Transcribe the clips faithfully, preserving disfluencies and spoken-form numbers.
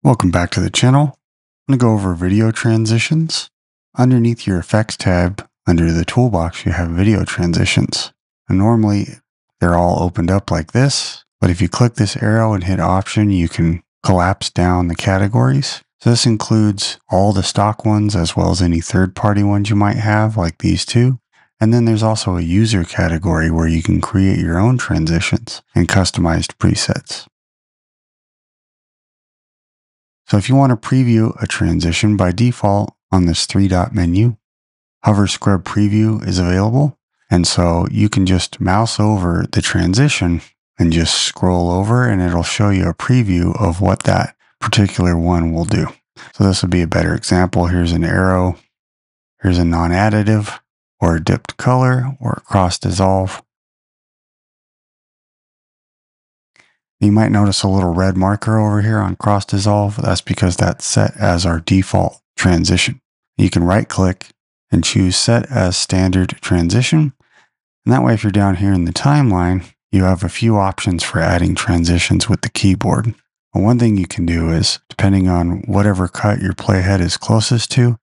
Welcome back to the channel. I'm going to go over video transitions. Underneath your effects tab, under the toolbox, you have video transitions. And normally they're all opened up like this, but if you click this arrow and hit option, you can collapse down the categories. So this includes all the stock ones as well as any third-party ones you might have, like these two. And then there's also a user category where you can create your own transitions and customized presets. So if you want to preview a transition, by default on this three-dot menu, hover scrub preview is available. And so you can just mouse over the transition and just scroll over and it'll show you a preview of what that particular one will do. So this would be a better example. Here's an arrow. Here's a non-additive or a dipped color or a cross dissolve. You might notice a little red marker over here on cross dissolve. That's because that's set as our default transition. You can right click and choose set as standard transition. And that way, if you're down here in the timeline, you have a few options for adding transitions with the keyboard. And one thing you can do is, depending on whatever cut your playhead is closest to,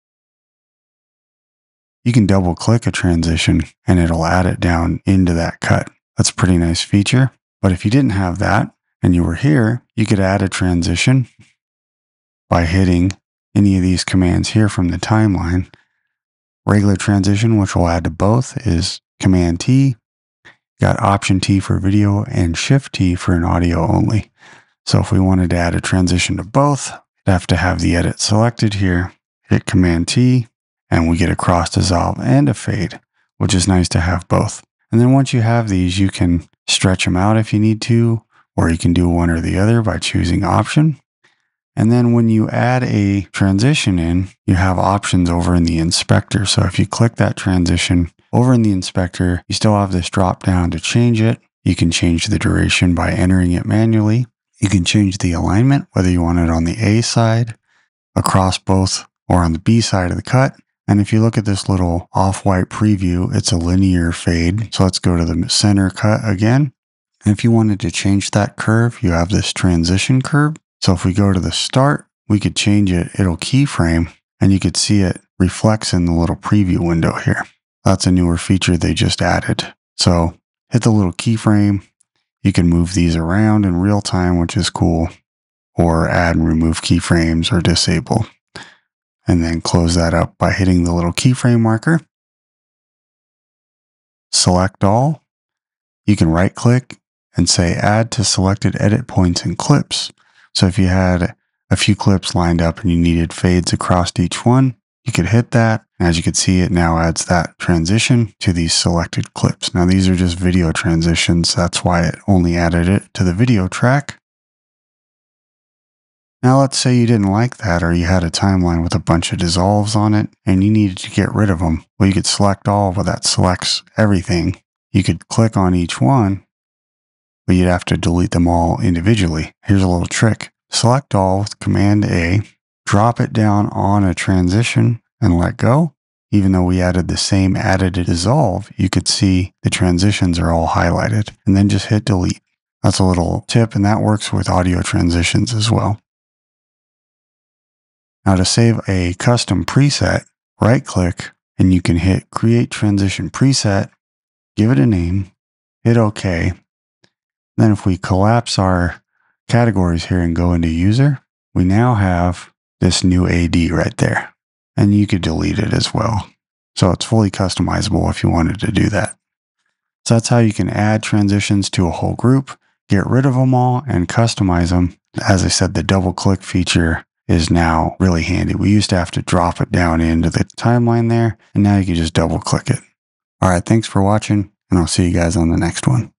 you can double click a transition and it'll add it down into that cut. That's a pretty nice feature. But if you didn't have that, and you were here, you could add a transition by hitting any of these commands here from the timeline. Regular transition, which we'll add to both, is Command T. Got Option T for video and Shift T for an audio only. So if we wanted to add a transition to both, we'd have to have the edit selected here, hit Command T, and we get a cross dissolve and a fade, which is nice to have both. And then once you have these, you can stretch them out if you need to, or you can do one or the other by choosing option. And then when you add a transition in, you have options over in the inspector. So if you click that transition over in the inspector, you still have this drop down to change it. You can change the duration by entering it manually. You can change the alignment, whether you want it on the A side, across both, or on the B side of the cut. And if you look at this little off-white preview, it's a linear fade. So let's go to the center cut again. And if you wanted to change that curve, you have this transition curve. So if we go to the start, we could change it. It'll keyframe and you could see it reflects in the little preview window here. That's a newer feature they just added. So hit the little keyframe. You can move these around in real time, which is cool, or add and remove keyframes or disable. And then close that up by hitting the little keyframe marker. Select all. You can right click and say add to selected edit points and clips. So if you had a few clips lined up and you needed fades across each one, you could hit that. And as you can see, it now adds that transition to these selected clips. Now these are just video transitions. That's why it only added it to the video track. Now let's say you didn't like that, or you had a timeline with a bunch of dissolves on it and you needed to get rid of them. Well, you could select all, but that selects everything. You could click on each one, but you'd have to delete them all individually. Here's a little trick. Select all with Command A, drop it down on a transition and let go. Even though we added the same added dissolve, you could see the transitions are all highlighted, and then just hit delete. That's a little tip, and that works with audio transitions as well. Now to save a custom preset, right click and you can hit Create Transition Preset, give it a name, hit OK. Then if we collapse our categories here and go into user, we now have this new A D right there. And you could delete it as well. So it's fully customizable if you wanted to do that. So that's how you can add transitions to a whole group, get rid of them all, and customize them. As I said, the double click feature is now really handy. We used to have to drop it down into the timeline there, and now you can just double click it. All right, thanks for watching, and I'll see you guys on the next one.